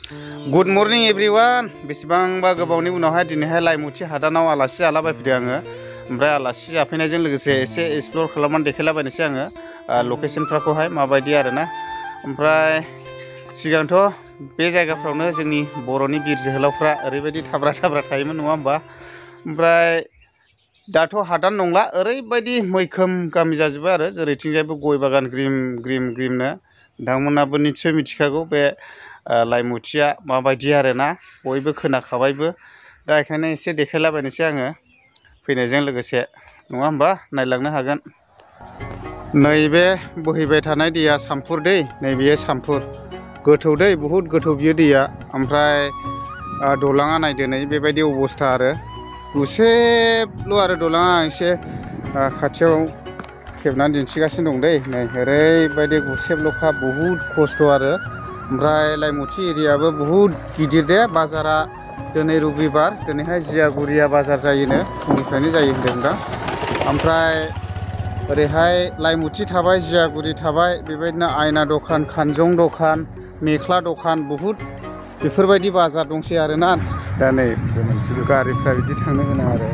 good morning everyone बेसेबांबा गोबावनि उनावहाय दिनैहाय लाइमुथि हादानाव आलासि जालाबायफैदों आङो ओमफ्राय आलासि जाफैनायजों लोगोसे एसे एक्सप्लर खालामनानै देखायलाबायनोसै आङो लकेशनफोरखौहाय माबायदि आरोना ओमफ्राय सिगांथ' बे जायगाफ्रावनो जोंनि बर'नि बिर जोहोलावफ्रा ओरैबायदि थाब्रा थाब्रा थायोमोन नङा होमबा ओमफ्राय दाथ' हादान नंला ओरैबायदि मैखोम गामि जाजोब्बाय आरो जेरैथिंजायबो गय बागान ग्रिम ग्रिम ग्रिमनो नोंथांमोनाबो निस्सय मिथिखागौ बे लाइमुथिया माबायदि आरोना बयबो खोनाखाबायबो दा बेखायनो एसे देखायलाबायनोसै आङो फैनायजों लोगोसे नङा होमबा नायलांनो हागोन नैबे बोहैबाय थानाय दैया सामफुर दै नैबेयो सामफुर गोथौ दै बहुद गोथौ बियो दैया ओमफ्राय दलाङा नायदो नै बेबायदि अबस्था आरो गुसेबल' आरो दलाङा एसे खाथियाव खेबनानै दिन्थिगासिनो दं दै नै ओरैबायदि गुसेबल'खा बहुद खस्थ' आरो ओमफ्राय लाइमुथि एरियाबो बहुद गिदिर दे बाजारा दिनै रबिबार दिनैहाय जियागुरिया बाजार जायोनो फुंनिफ्रायनो जायो होनदों दा ओमफ्राय ओरैहाय लाइमुथि थाबाय जियागुरि थाबाय बेबायदिनो आयना दखान खानजं दखान मेख्ला दखान बहुद बेफोरबायदि बाजार दंसै आरोना दा नै गारिफ्रा बिदि थांनो गोनां आरो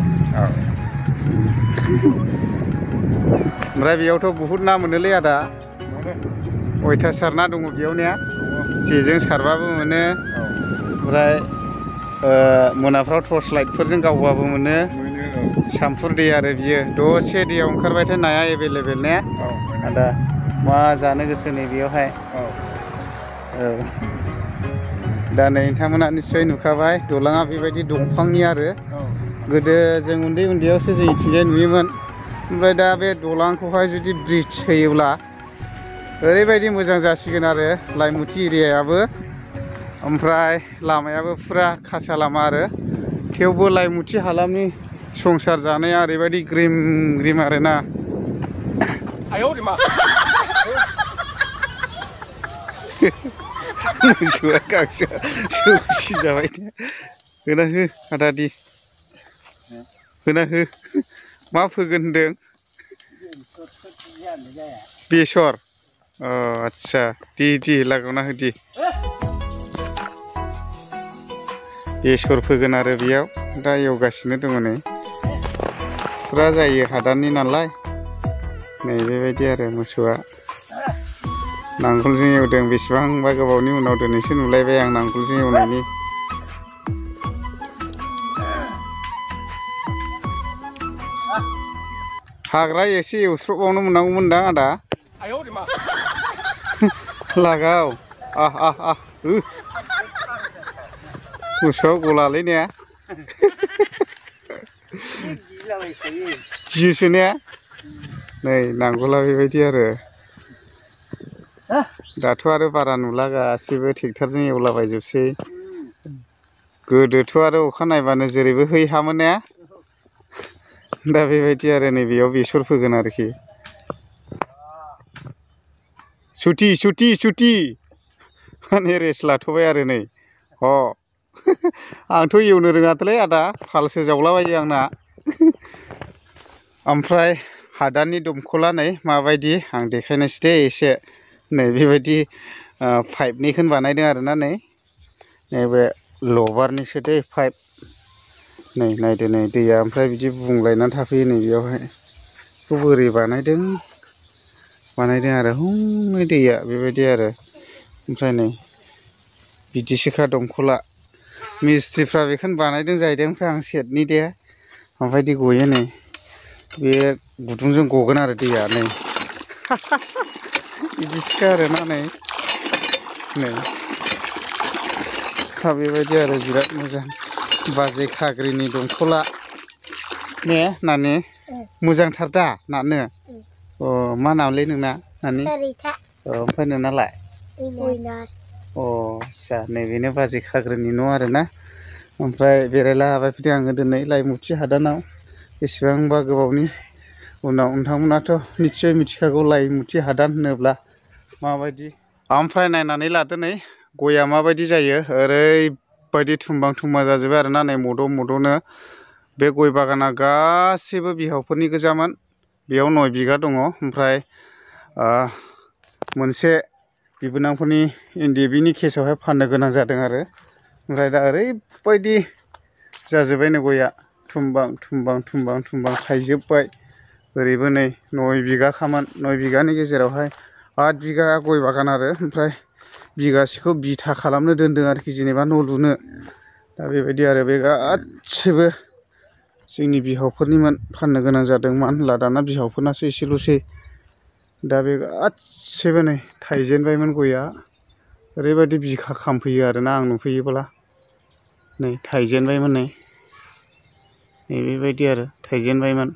ओमफ्राय बेयावथ' बहुद ना मोनोलै आदा अयथासार ना दङ बेयाव ने जेजों सारबाबो मोनो ओमफ्राय मोनाफ्राव टर्च लाइटफोरजों गावबाबो मोनो सामफुर दै आरो बियो दसे दैयाव ओंखारबाथाय नाया एभेलेबेल ने आदा मा जानो गोसो नै बेयावहाय दा नै नोंथांमोना निस्सय नुखाबाय दलाङा बेबायदि दंफांनि आरो गोदो जों उन्दै उन्दैयावसो जोंनिथिंजाय नुयोमोन ओमफ्राय दा बे दलांखौहाय जुदि ब्रिज होयोब्ला ओरैबायदि मोजां जासिगोन आरो लाइमुथि एरियायाबो ओमफ्राय लामायाबो फुरा खासा लामा आरो थेवबो लाइमुथि हालामनि संसार जानाया ओरैबायदि ग्रिम ग्रिम आरोना मोसौआ गांसो सौसि जाबाय होना हो आदा दि होना हो मा फोगोन होनदों बेसर आच्छा दि लागावना होदि बेसर फोगोन आरो बेयाव दा एवगासिनो दङ नै फुरा जायो हादाननि नालाय नै बेबायदि आरो मोसौआ नांगोलजों एवदों बेसेबांबा गोबावनि उनाव दिनैसो नुलायबाय आं नांगोलजों एवनायनि हाग्रा एसे एवस्रबावनो मोननांगौमोनदां आदा लागाव मोसौआ गलालै ने गियोसो ने नै नांगोला बेबायदि आरो दाथ' आरो बारा नुला गासिबो ट्रेक्टरजों एवलाबायजोबसै गोदोथ' आरो अखा नायबानो जेरैबो हैहामोन ने दा बेबायदि आरो नैबेयाव बेसर फोगोन आरोखि सुथि माने रेस्ट लाथ'बाय आरो नै आंथ' एवनो रोङाथ'लै आदा फालसो जावलाबायो आंना ओमफ्राय हादाननि दमखला नै माबायदि आं देखायनोसै दे एसे नै बेबायदि पाइपनिखौनो बानायदों आरोना नै नैबे लबारनिसो दै पाइप नै नायदो नै दैया ओमफ्राय बिदि बुंलायनानै थाफैयो नै बेयावहाय बेखौ बोरै बानायदों आरो हनै दैया बेबायदि आरो ओमफ्राय नै बिदिसोखा दमखला मिस्ट्रिफ्रा बेखौनो बानायदों जाहैदों ओमफ्राय आं सेटनि दे ओमफ्राय दै गयो नै बे गुदुंजों गगोन आरो दैया नै बिदिसोखा आरोना नै बेबायदि आरो बिराद मोजां बाजै खाग्रिनि दंखला ने नानि मोजांथार दा नानो मा नामलै नोंना नानि ओमफ्राय नोंनालाय आच्छा नैबेनो बाजै खाग्रिनि न' आरोना ओमफ्राय बेरायला हाबाय फैदों आङो दिनै लाइमुथि हादानाव बेसेबांबा गोबावनि उनाव नोंथांमोनाथ' निस्सय मिथिखागौ लाइमुथि हादान होनोब्ला माबायदि ओमफ्राय नायनानै लादो नै गया माबायदि जायो ओरैबायदि थुमबां थुमबा जाजोब्बाय आरोना नै मद'नो बे गय बागाना गासैबो बिहावफोरनि गोजामोन बेयाव 9 बिगा दङ ओमफ्राय मोनसे बिबोनांफोरनि इन्दि बिनि केसावहाय फाननो गोनां जादों आरो ओमफ्राय दा ओरैबायदि जाजोब्बायनो गया थुमबां थुमबां थुमबां थुमबां थाइजोब्बाय ओरैबो नै 9 बिगाखामोन 9 बिगानि गेजेरावहाय 8 बिगा गय बागान आरो ओमफ्राय बिगासेखौ बिथा खालामनो दोनदों आरोखि जेनेबा न' लुनो दा बेबायदि आरो बे गासिबो जोंनि बिहावफोरनिमोन फाननो गोनां जादों मानो होनब्ला दाना बिहावफोरनासो एसेल'सै दा बे गासिबो नै थाइजेनबायमोन गया ओरैबायदि बिखा खामफैयो आरोना आं नुफैयोब्ला नै थाइजेनबायमोन नै बेबायदि आरो थाइजेनबायमोन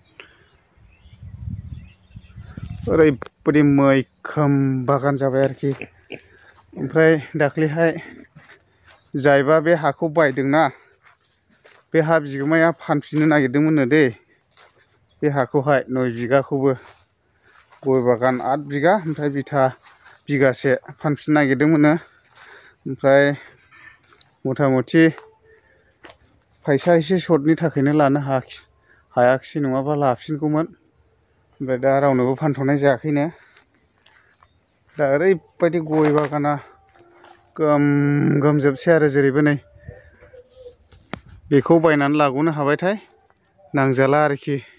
ओरैबायदि मैखोम बागान जाबाय आरोखि ओमफ्राय दाख्लैहाय जायबा बे हाखौ बायदोंना बे हा बिगोमाया फानफिननो नागिरदोंमोननो दे बे हाखौहाय 9 बिगाखौबो गय बागान 8 बिगा ओमफ्राय बिथा बिगासे फानफिननो नागिरदोंमोननो ओमफ्राय मथा मथि फैसा एसे सर्टनि थाखायनो लानो हायाखिसै नङाबा लाफिनगौमोन ओमफ्राय दा रावनोबो फानथ'नाय जायाखैनो दा ओरैबायदि गय बागाना गोम गोम जोबसै आरो जेरैबो नै बेखौ बायनानै लाग'नो हाबायथाय नांजाला आरोखि